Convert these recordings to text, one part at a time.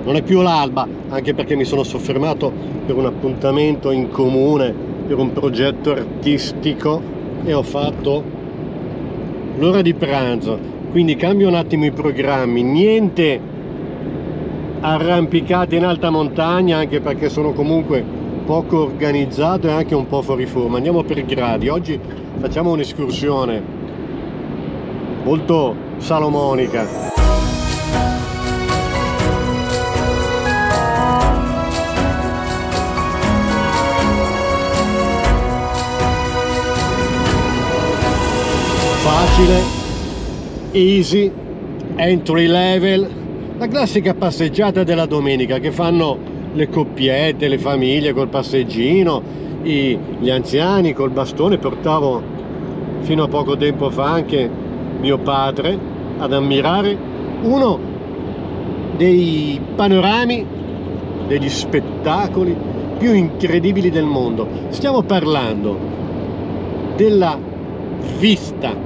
non è più l'alba, anche perché mi sono soffermato per un appuntamento in comune, per un progetto artistico, e ho fatto l'ora di pranzo, quindi cambio un attimo i programmi, niente arrampicate in alta montagna, anche perché sono comunque poco organizzato e anche un po' fuori forma. Andiamo per gradi. Oggi facciamo un'escursione molto salomonica. Facile, easy, entry level, la classica passeggiata della domenica che fanno le coppiette, le famiglie col passeggino, gli anziani col bastone. Portavo fino a poco tempo fa anche mio padre ad ammirare uno dei panorami, degli spettacoli più incredibili del mondo. Stiamo parlando della vista,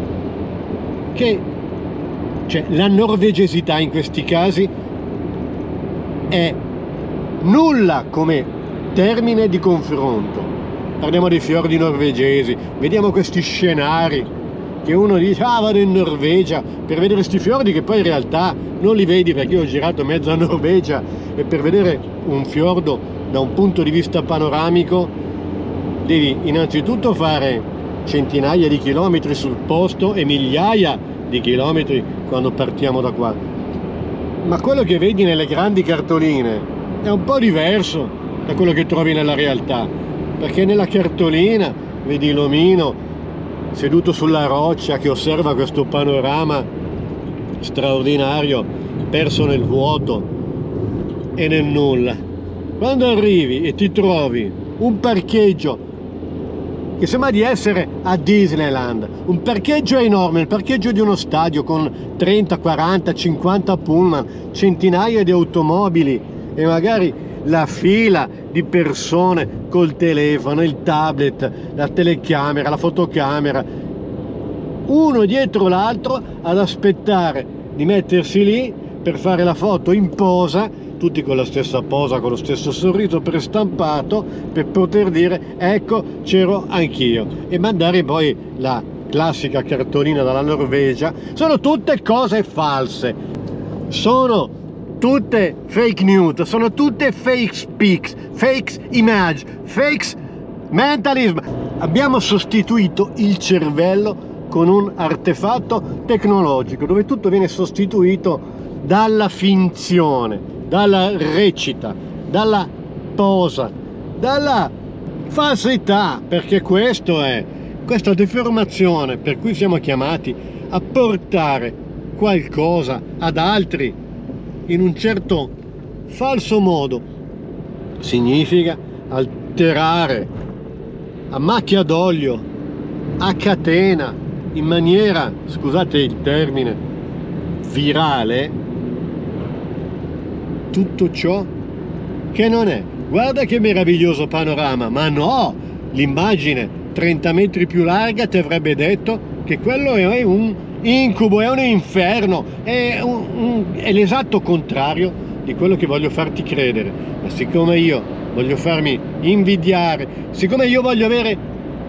che cioè la norvegesità in questi casi è nulla come termine di confronto. Parliamo dei fiordi norvegesi, vediamo questi scenari che uno dice ah, vado in Norvegia per vedere questi fiordi, che poi in realtà non li vedi, perché io ho girato mezza Norvegia e per vedere un fiordo da un punto di vista panoramico devi innanzitutto fare centinaia di chilometri sul posto e migliaia di chilometri quando partiamo da qua. Ma quello che vedi nelle grandi cartoline è un po' diverso da quello che trovi nella realtà, perché nella cartolina vedi l'omino seduto sulla roccia che osserva questo panorama straordinario perso nel vuoto e nel nulla. Quando arrivi e ti trovi un parcheggio che sembra di essere a Disneyland, un parcheggio enorme, il parcheggio di uno stadio con 30, 40, 50 pullman, centinaia di automobili e magari la fila di persone col telefono, il tablet, la telecamera, la fotocamera, uno dietro l'altro ad aspettare di mettersi lì per fare la foto in posa, tutti con la stessa posa, con lo stesso sorriso prestampato, per poter dire ecco c'ero anch'io, e mandare poi la classica cartolina dalla Norvegia. Sono tutte cose false, sono tutte fake news, sono tutte fake pics, fake image, fake mentalism. Abbiamo sostituito il cervello con un artefatto tecnologico dove tutto viene sostituito dalla finzione, dalla recita, dalla posa, dalla falsità, perché questo è questa deformazione per cui siamo chiamati a portare qualcosa ad altri in un certo falso modo. Significa alterare a macchia d'olio, a catena, in maniera, scusate il termine, virale, tutto ciò che non è. Guarda che meraviglioso panorama, ma no, l'immagine 30 metri più larga ti avrebbe detto che quello è un incubo, è un inferno, è l'esatto contrario di quello che voglio farti credere. Ma siccome io voglio farmi invidiare, siccome io voglio avere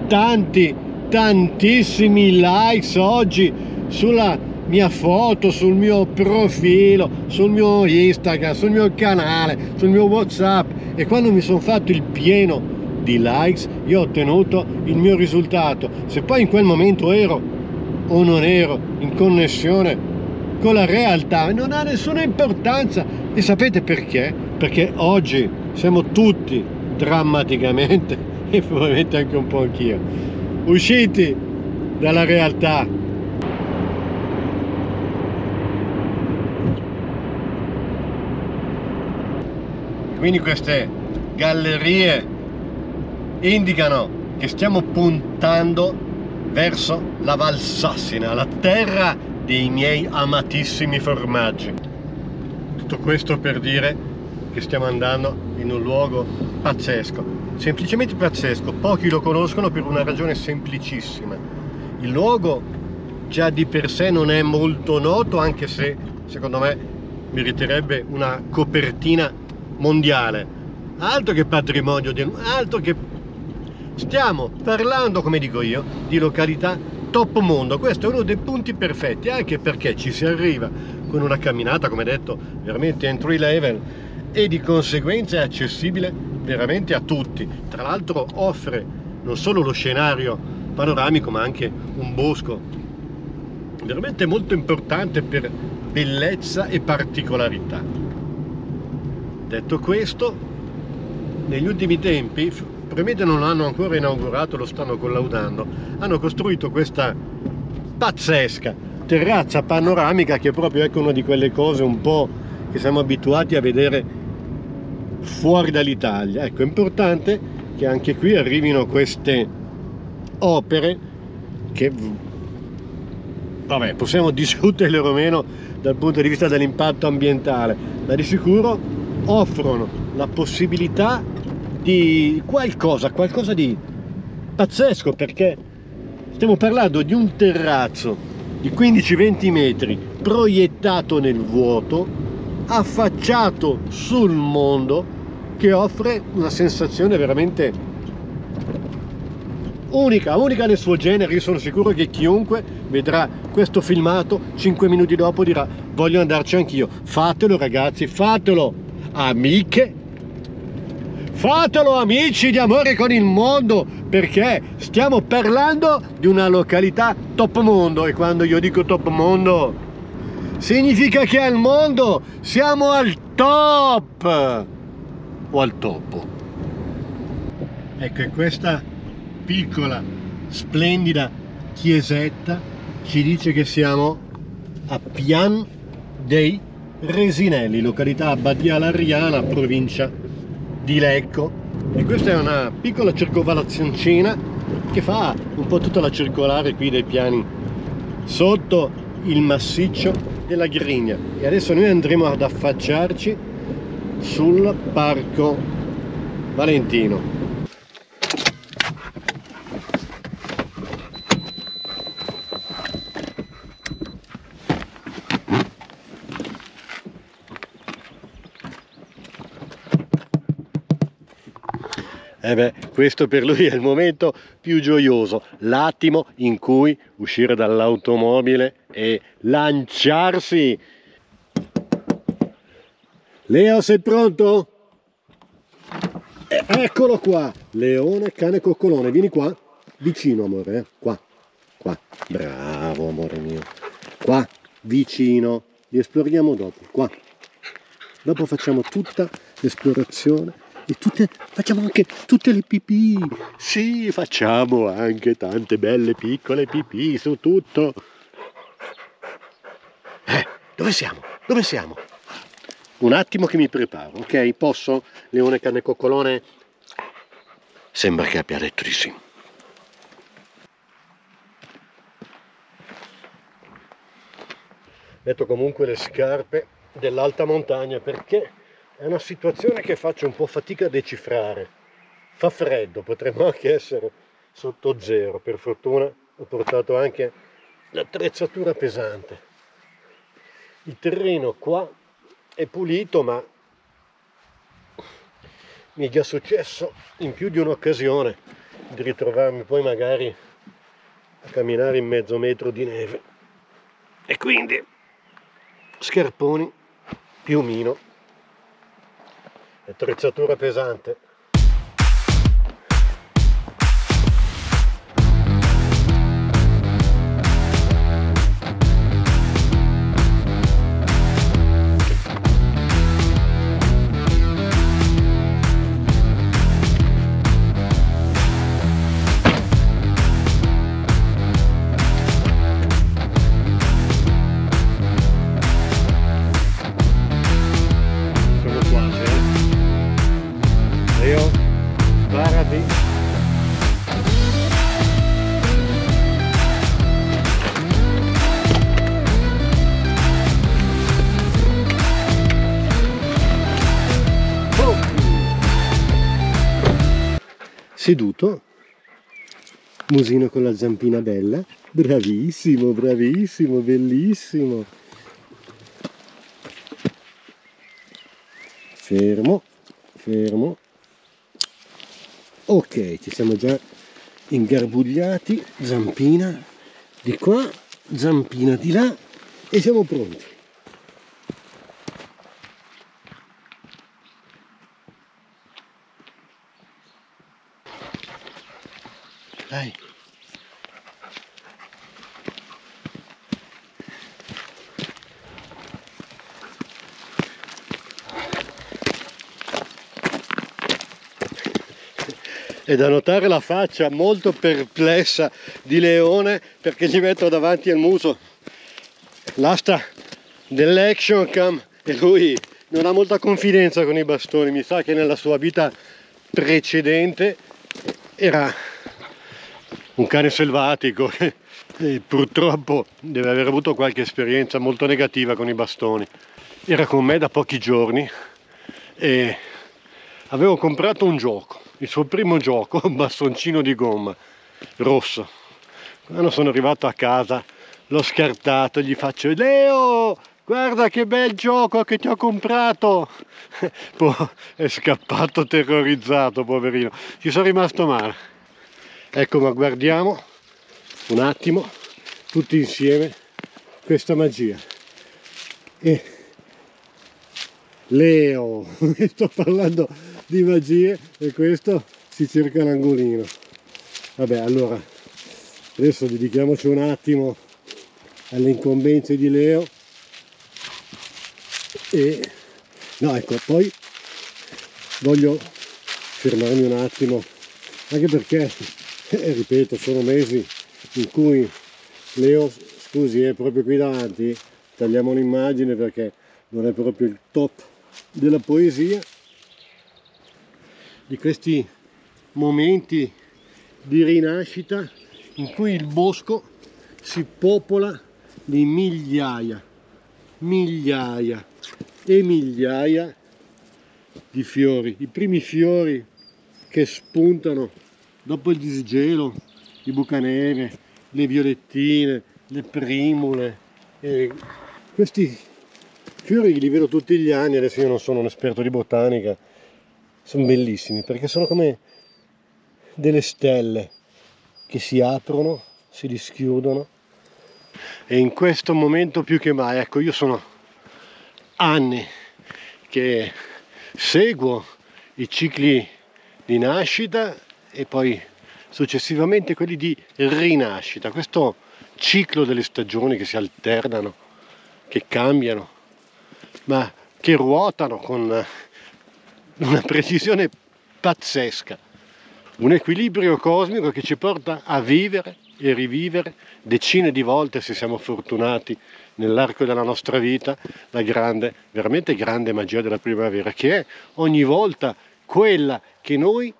tantissimi likes oggi sulla mia foto, sul mio profilo, sul mio Instagram, sul mio canale, sul mio WhatsApp, e quando mi sono fatto il pieno di likes io ho ottenuto il mio risultato. Se poi in quel momento ero o non ero in connessione con la realtà non ha nessuna importanza. E sapete perché? Perché oggi siamo tutti drammaticamente, e probabilmente anche un po' anch'io, usciti dalla realtà. Quindi queste gallerie indicano che stiamo puntando verso la Valsassina, la terra dei miei amatissimi formaggi. Tutto questo per dire che stiamo andando in un luogo pazzesco, semplicemente pazzesco. Pochi lo conoscono per una ragione semplicissima: il luogo già di per sé non è molto noto, anche se secondo me meriterebbe una copertina mondiale. Altro che patrimonio altro che... Stiamo parlando, come dico io, di località top mondo. Questo è uno dei punti perfetti, anche perché ci si arriva con una camminata, come detto, veramente entry level, e di conseguenza è accessibile veramente a tutti. Tra l'altro offre non solo lo scenario panoramico, ma anche un bosco veramente molto importante per bellezza e particolarità. Detto questo, negli ultimi tempi, probabilmente non l'hanno ancora inaugurato, lo stanno collaudando, hanno costruito questa pazzesca terrazza panoramica che è proprio, ecco, una di quelle cose un po' che siamo abituati a vedere fuori dall'Italia. Ecco, è importante che anche qui arrivino queste opere che, vabbè, possiamo discutere o meno dal punto di vista dell'impatto ambientale, ma di sicuro offrono la possibilità di qualcosa di pazzesco, perché stiamo parlando di un terrazzo di 15-20 metri proiettato nel vuoto, affacciato sul mondo, che offre una sensazione veramente unica nel suo genere. Io sono sicuro che chiunque vedrà questo filmato 5 minuti dopo dirà: voglio andarci anch'io. Fatelo ragazzi, fatelo amiche, fatelo amici di Amore con il Mondo, perché stiamo parlando di una località top mondo, e quando io dico top mondo significa che al mondo siamo al top o al topo. Ecco, e questa piccola splendida chiesetta ci dice che siamo a Pian dei Resinelli, località Badia Larriana, provincia di Lecco, e questa è una piccola circonvallazioncina che fa un po' tutta la circolare qui dei piani sotto il massiccio della Grigna. E adesso noi andremo ad affacciarci sul Parco Valentino. Questo per lui è il momento più gioioso, l'attimo in cui uscire dall'automobile e lanciarsi. Leo, sei pronto? Eccolo qua, leone, cane, coccolone, vieni qua, vicino amore, qua, bravo amore mio, qua, vicino, li esploriamo dopo, qua, dopo facciamo tutta l'esplorazione. E facciamo anche tutte le pipì, sì, facciamo anche tante belle piccole pipì su tutto. Dove siamo? Dove siamo? Un attimo che mi preparo, ok? Posso? Leone, cane, coccolone? Sembra che abbia detto di sì. Metto comunque le scarpe dell'alta montagna perché è una situazione che faccio un po' fatica a decifrare. Fa freddo, potremmo anche essere sotto zero. Per fortuna ho portato anche l'attrezzatura pesante. Il terreno qua è pulito, ma mi è già successo in più di un'occasione di ritrovarmi poi magari a camminare in mezzo metro di neve. E quindi scarponi, piumino, attrezzatura pesante. Seduto, musino con la zampina bella, bravissimo, bravissimo, bellissimo. fermo, fermo. Ok, ci siamo già ingarbugliati, zampina di qua, zampina di là e siamo pronti. Dai. È da notare la faccia molto perplessa di Leone, perché gli metto davanti al muso l'asta dell'action cam e lui non ha molta confidenza con i bastoni. Mi sa che nella sua vita precedente era un cane selvatico e purtroppo deve aver avuto qualche esperienza molto negativa con i bastoni. Era con me da pochi giorni e avevo comprato un gioco, il suo primo gioco, un bastoncino di gomma rosso. Quando sono arrivato a casa l'ho scartato, gli faccio: Leo, guarda che bel gioco che ti ho comprato. Poi è scappato terrorizzato, poverino, ci sono rimasto male. Ecco, ma guardiamo un attimo tutti insieme questa magia. E Leo, sto parlando di magie e questo si cerca l'angolino. Vabbè, allora adesso dedichiamoci un attimo alle incombenze di Leo e no, ecco, poi voglio fermarmi un attimo, anche perché ripeto, sono mesi in cui Leo, scusi, è proprio qui davanti, tagliamo un'immagine perché non è proprio il top della poesia, di questi momenti di rinascita in cui il bosco si popola di migliaia e migliaia di fiori, i primi fiori che spuntano dopo il disgelo, i bucanere, le violettine, le primule. E questi fiori li vedo tutti gli anni. Adesso io non sono un esperto di botanica, sono bellissimi perché sono come delle stelle che si aprono, si dischiudono, e in questo momento più che mai, ecco, io sono anni che seguo i cicli di nascita e poi successivamente quelli di rinascita, questo ciclo delle stagioni che si alternano, che cambiano, ma che ruotano con una precisione pazzesca, un equilibrio cosmico che ci porta a vivere e rivivere decine di volte, se siamo fortunati nell'arco della nostra vita, la grande, veramente grande magia della primavera, che è ogni volta quella che noi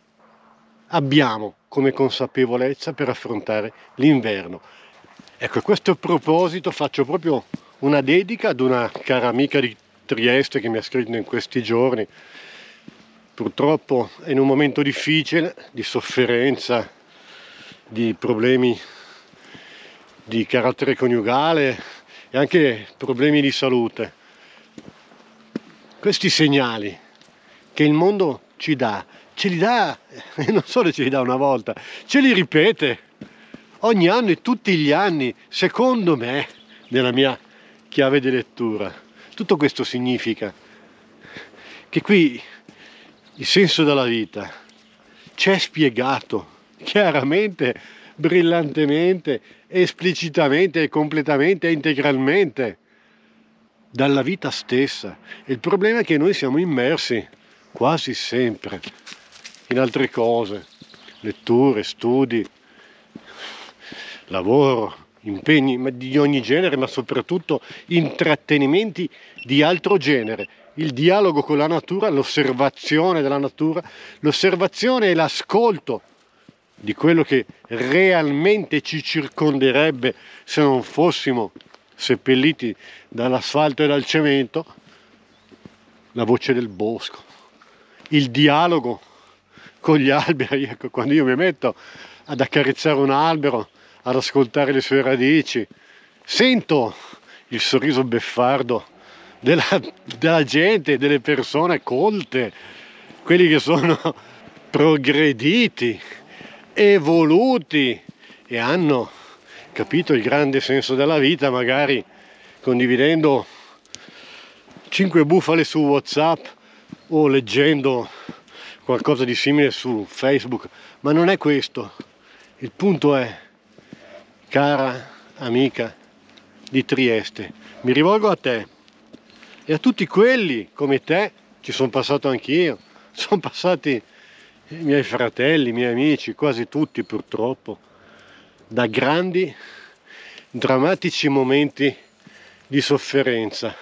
abbiamo come consapevolezza per affrontare l'inverno. Ecco, a questo proposito faccio proprio una dedica ad una cara amica di Trieste che mi ha scritto in questi giorni. Purtroppo è in un momento difficile, di sofferenza, di problemi di carattere coniugale e anche problemi di salute. Questi segnali che il mondo ci dà, ce li dà, e non solo ce li dà una volta, ce li ripete ogni anno e tutti gli anni, secondo me, nella mia chiave di lettura. Tutto questo significa che qui il senso della vita c'è spiegato chiaramente, brillantemente, esplicitamente e completamente e integralmente dalla vita stessa. Il problema è che noi siamo immersi quasi sempre in altre cose, letture, studi, lavoro, impegni di ogni genere, ma soprattutto intrattenimenti di altro genere. Il dialogo con la natura, l'osservazione della natura, l'osservazione e l'ascolto di quello che realmente ci circonderebbe se non fossimo seppelliti dall'asfalto e dal cemento, la voce del bosco, il dialogo con gli alberi. Ecco, quando io mi metto ad accarezzare un albero, ad ascoltare le sue radici, sento il sorriso beffardo della gente, delle persone colte, quelli che sono progrediti, evoluti e hanno capito il grande senso della vita, magari condividendo 5 bufale su WhatsApp o leggendo qualcosa di simile su Facebook. Ma non è questo. Il punto è, cara amica di Trieste, mi rivolgo a te e a tutti quelli come te, ci sono passato anch'io, sono passati i miei fratelli, i miei amici, quasi tutti purtroppo, da grandi, drammatici momenti di sofferenza.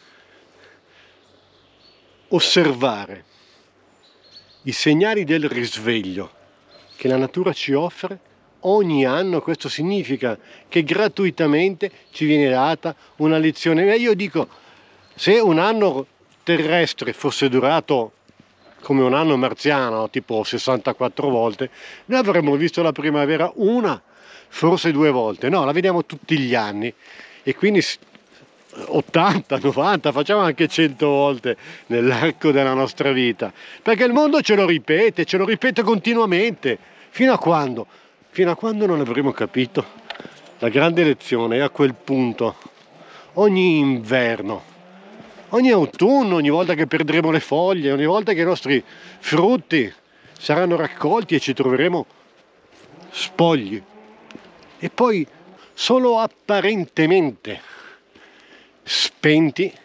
Osservare i segnali del risveglio che la natura ci offre ogni anno. Questo significa che gratuitamente ci viene data una lezione. E io dico, se un anno terrestre fosse durato come un anno marziano, tipo 64 volte, noi avremmo visto la primavera una, forse 2 volte. No, la vediamo tutti gli anni e quindi 80, 90, facciamo anche 100 volte nell'arco della nostra vita, perché il mondo ce lo ripete continuamente. Fino a quando? Fino a quando non avremo capito la grande lezione. E a quel punto ogni inverno, ogni autunno, ogni volta che perderemo le foglie, ogni volta che i nostri frutti saranno raccolti e ci troveremo spogli e poi solo apparentemente spenti,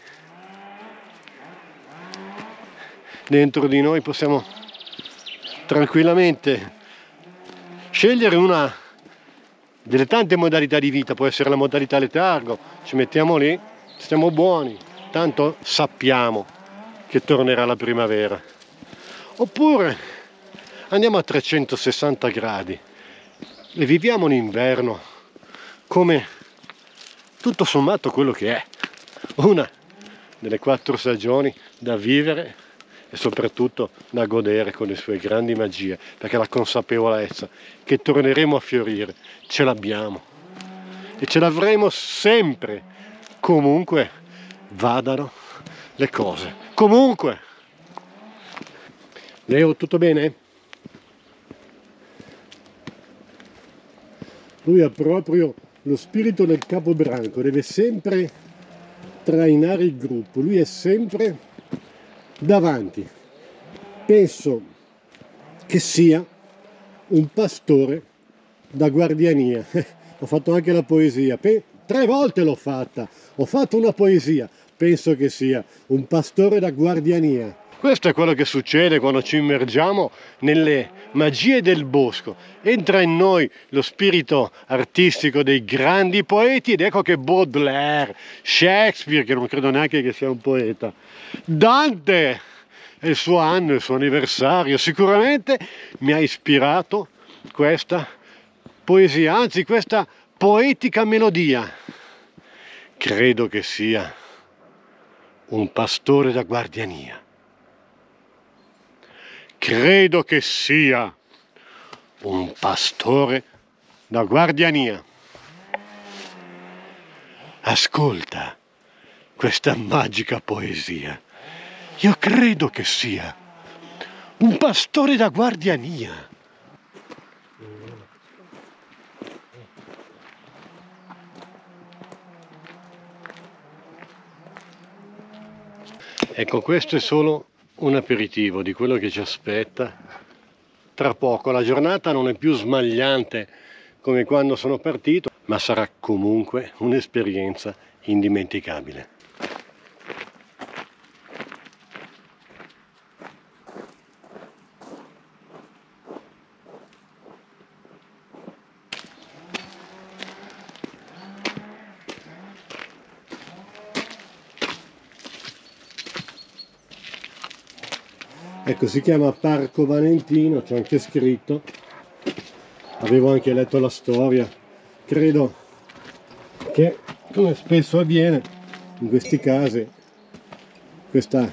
dentro di noi possiamo tranquillamente scegliere una delle tante modalità di vita. Può essere la modalità letargo, ci mettiamo lì, stiamo buoni, tanto sappiamo che tornerà la primavera. Oppure andiamo a 360 gradi e viviamo l'inverno come tutto sommato quello che è, una delle 4 stagioni da vivere e soprattutto da godere con le sue grandi magie, perché la consapevolezza che torneremo a fiorire ce l'abbiamo e ce l'avremo sempre, comunque vadano le cose. Comunque, Leo, tutto bene? Lui ha proprio lo spirito del capobranco, deve sempre trainare il gruppo, lui è sempre davanti. Penso che sia un pastore da guardiania. Ho fatto anche la poesia, 3 volte l'ho fatta, ho fatto una poesia. Penso che sia un pastore da guardiania. Questo è quello che succede quando ci immergiamo nelle magie del bosco. Entra in noi lo spirito artistico dei grandi poeti ed ecco che Baudelaire, Shakespeare, che non credo neanche che sia un poeta, Dante, è il suo anno, il suo anniversario, sicuramente mi ha ispirato questa poesia, anzi questa poetica melodia. Credo che sia un pastore da guardiania. Credo che sia un pastore da guardiania. Ascolta questa magica poesia. Io credo che sia un pastore da guardiania. Ecco, questo è solo un aperitivo di quello che ci aspetta tra poco. La giornata non è più smagliante come quando sono partito, ma sarà comunque un'esperienza indimenticabile. Ecco, si chiama Parco Valentino, c'è anche scritto, avevo anche letto la storia. Credo che, come spesso avviene in questi casi, questa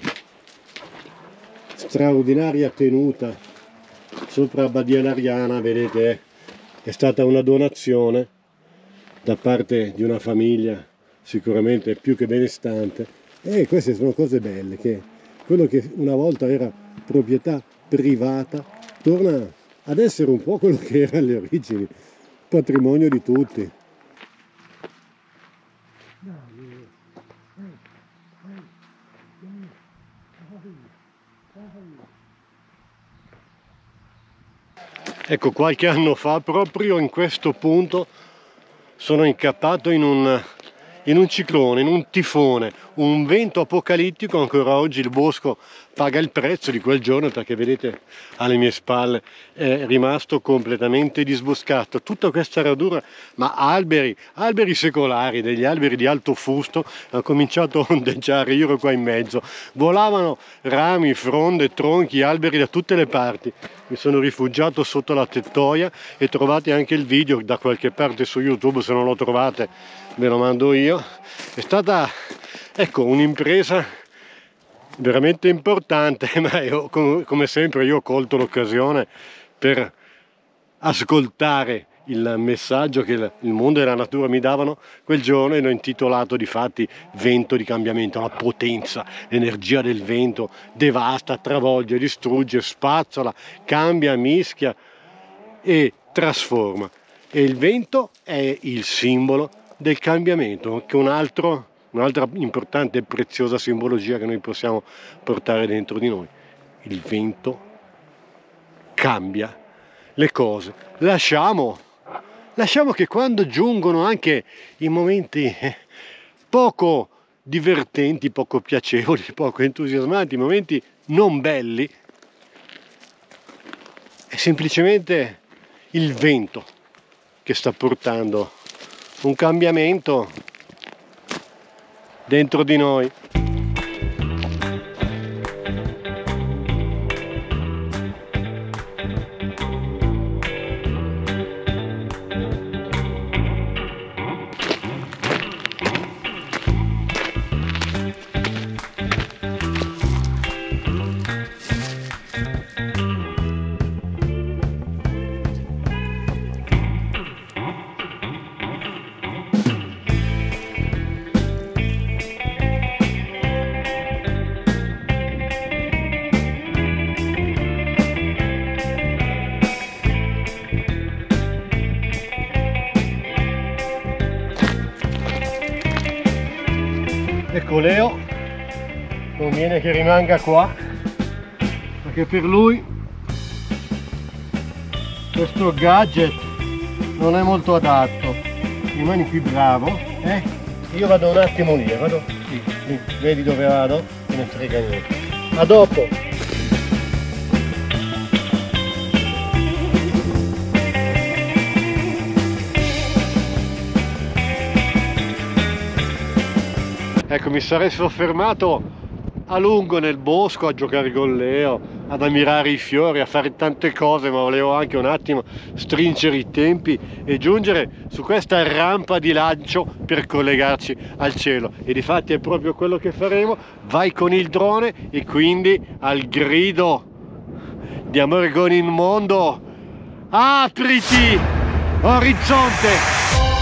straordinaria tenuta sopra Badia Lariana, vedete, è stata una donazione da parte di una famiglia sicuramente più che benestante, E queste sono cose belle, che quello che una volta era proprietà privata torna ad essere un po' quello che era alle origini, patrimonio di tutti. Ecco, qualche anno fa, proprio in questo punto, sono incappato in un ciclone, in un tifone, un vento apocalittico. Ancora oggi il bosco paga il prezzo di quel giorno, perché vedete alle mie spalle è rimasto completamente disboscato. Tutta questa radura, ma alberi secolari, degli alberi di alto fusto, hanno cominciato a ondeggiare, io ero qua in mezzo, volavano rami, fronde, tronchi, alberi da tutte le parti. Mi sono rifugiato sotto la tettoia e trovate anche il video da qualche parte su YouTube, se non lo trovate ve lo mando io. È stata, ecco, un'impresa veramente importante, ma io, come sempre, io ho colto l'occasione per ascoltare il messaggio che il mondo e la natura mi davano quel giorno, e l'ho intitolato difatti Vento di cambiamento. La potenza, l'energia del vento devasta, travolge, distrugge, spazzola, cambia, mischia e trasforma. E il vento è il simbolo del cambiamento, che è un'altra importante e preziosa simbologia che noi possiamo portare dentro di noi. Il vento cambia le cose. Lasciamo che quando giungono anche i momenti poco divertenti, poco piacevoli, poco entusiasmanti, momenti non belli, è semplicemente il vento che sta portando un cambiamento dentro di noi. Ecco, Leo conviene che rimanga qua, perché per lui questo gadget non è molto adatto. Rimani qui bravo, io vado un attimo lì, vado lì, vedi dove vado? Non ne frega niente. A dopo! Ecco, mi sarei soffermato a lungo nel bosco a giocare con Leo, ad ammirare i fiori, a fare tante cose, ma volevo anche un attimo stringere i tempi e giungere su questa rampa di lancio per collegarci al cielo. E difatti è proprio quello che faremo. Vai con il drone e quindi al grido di Amore con il mondo, apriti orizzonte!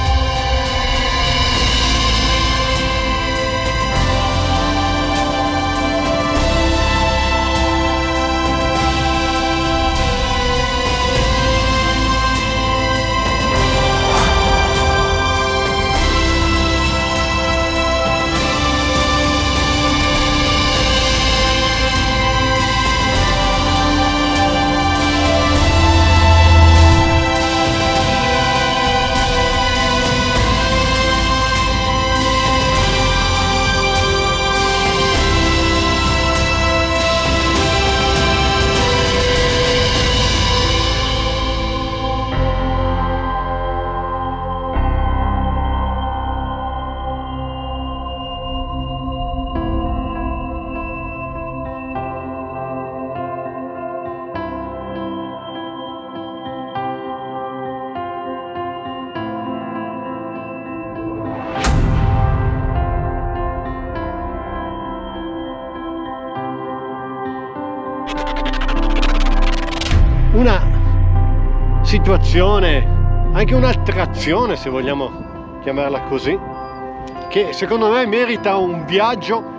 Una situazione, anche un'attrazione, se vogliamo chiamarla così, che secondo me merita un viaggio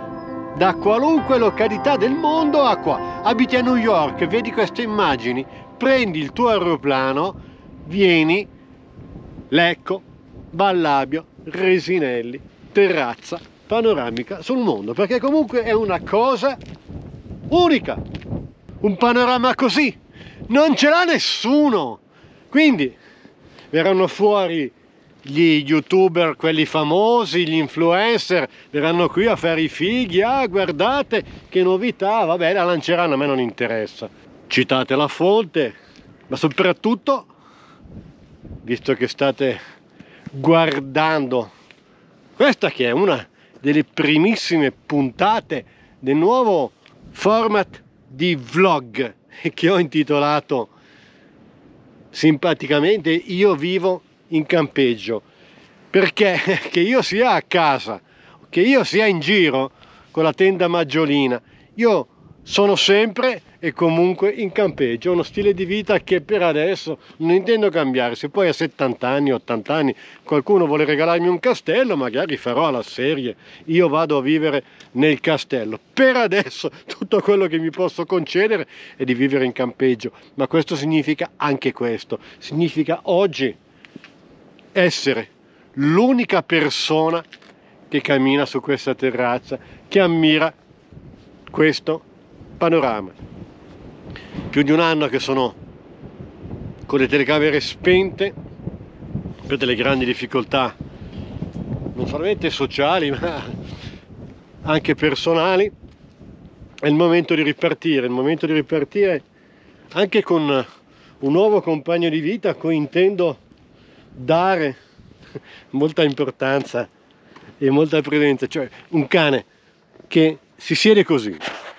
da qualunque località del mondo a qua. Abiti a New York, vedi queste immagini, prendi il tuo aeroplano, vieni, Lecco, Ballabio, Resinelli, terrazza panoramica sul mondo, perché comunque è una cosa unica, un panorama così non ce l'ha nessuno. Quindi verranno fuori gli youtuber, quelli famosi, gli influencer, verranno qui a fare i fighi, ah guardate che novità, vabbè la lanceranno, a me non interessa, citate la fonte, ma soprattutto, visto che state guardando questa che è una delle primissime puntate del nuovo format di vlog che ho intitolato simpaticamente Io vivo in campeggio, perché che io sia a casa, che io sia in giro con la tenda maggiolina, io sono sempre e comunque in campeggio, uno stile di vita che per adesso non intendo cambiare. Se poi a 70 anni, 80 anni qualcuno vuole regalarmi un castello, magari farò la serie Io vado a vivere nel castello. Per adesso tutto quello che mi posso concedere è di vivere in campeggio, ma questo significa anche questo, significa oggi essere l'unica persona che cammina su questa terrazza, che ammira questo panorama. Più di un anno che sono con le telecamere spente per delle grandi difficoltà non solamente sociali ma anche personali. È il momento di ripartire, anche con un nuovo compagno di vita a cui intendo dare molta importanza e molta presenza, cioè un cane che si siede così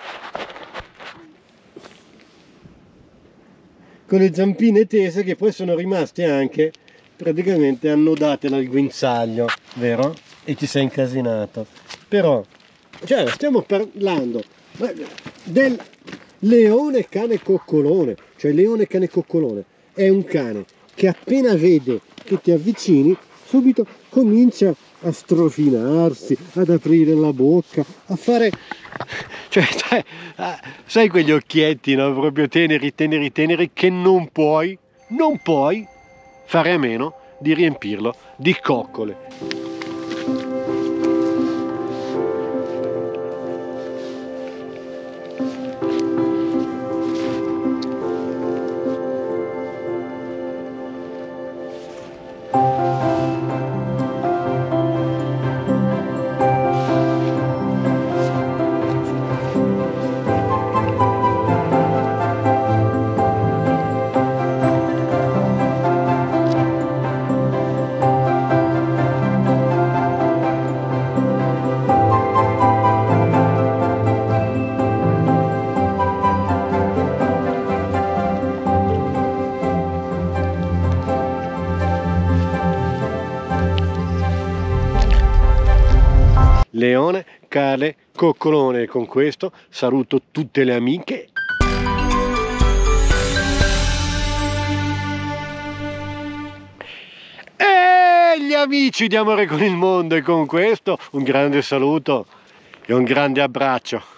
con le zampine tese, che poi sono rimaste anche praticamente annodate dal guinzaglio, vero? E ti sei incasinato. Però, cioè, stiamo parlando del leone cane coccolone, cioè leone cane coccolone è un cane che appena vede che ti avvicini subito comincia a strofinarsi, ad aprire la bocca, a fare, cioè sai quegli occhietti, no? Proprio teneri che non puoi fare a meno di riempirlo di coccole. Leone, cane, coccolone. E con questo saluto tutte le amiche e gli amici di Amore con il Mondo, e con questo un grande saluto e un grande abbraccio.